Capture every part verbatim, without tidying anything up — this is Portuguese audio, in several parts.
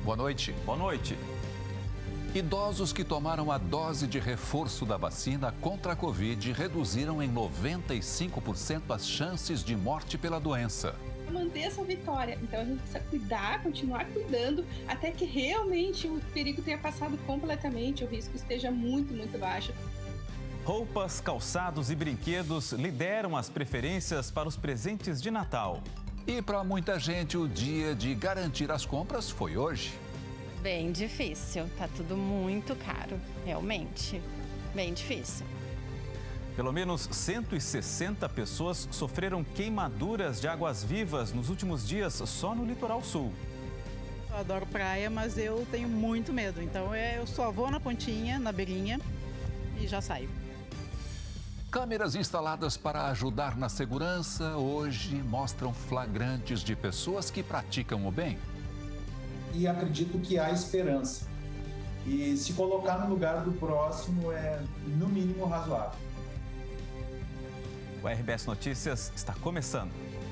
Boa noite. Boa noite. Idosos que tomaram a dose de reforço da vacina contra a Covid reduziram em noventa e cinco por cento as chances de morte pela doença. Manter essa vitória, então a gente precisa cuidar, continuar cuidando, até que realmente o perigo tenha passado completamente, o risco esteja muito, muito baixo. Roupas, calçados e brinquedos lideram as preferências para os presentes de Natal. E para muita gente, o dia de garantir as compras foi hoje. Bem difícil, tá tudo muito caro, realmente, bem difícil. Pelo menos cento e sessenta pessoas sofreram queimaduras de águas-vivas nos últimos dias só no litoral sul. Eu adoro praia, mas eu tenho muito medo, então eu só vou na pontinha, na beirinha e já saio. Câmeras instaladas para ajudar na segurança hoje mostram flagrantes de pessoas que praticam o bem. E acredito que há esperança. E se colocar no lugar do próximo é, no mínimo, razoável. O R B S Notícias está começando.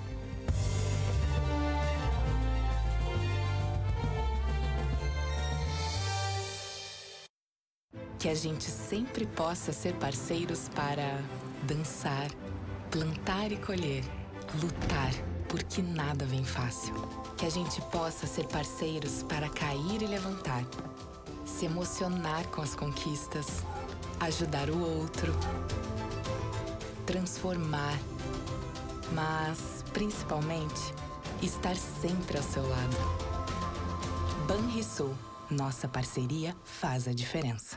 Que a gente sempre possa ser parceiros para dançar, plantar e colher, lutar, porque nada vem fácil. Que a gente possa ser parceiros para cair e levantar, se emocionar com as conquistas, ajudar o outro, transformar, mas, principalmente, estar sempre ao seu lado. Banrisul, nossa parceria faz a diferença.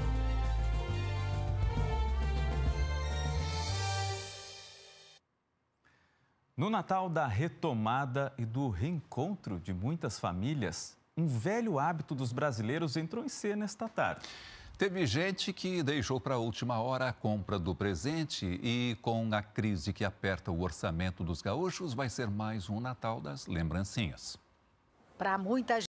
No Natal da retomada e do reencontro de muitas famílias, um velho hábito dos brasileiros entrou em cena esta tarde. Teve gente que deixou para a última hora a compra do presente e, com a crise que aperta o orçamento dos gaúchos, vai ser mais um Natal das lembrancinhas. Para muita